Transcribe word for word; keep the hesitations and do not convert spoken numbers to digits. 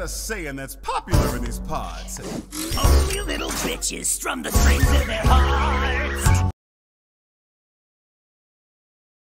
got a saying that's popular in these parts. Only little bitches strum the strings of their heart.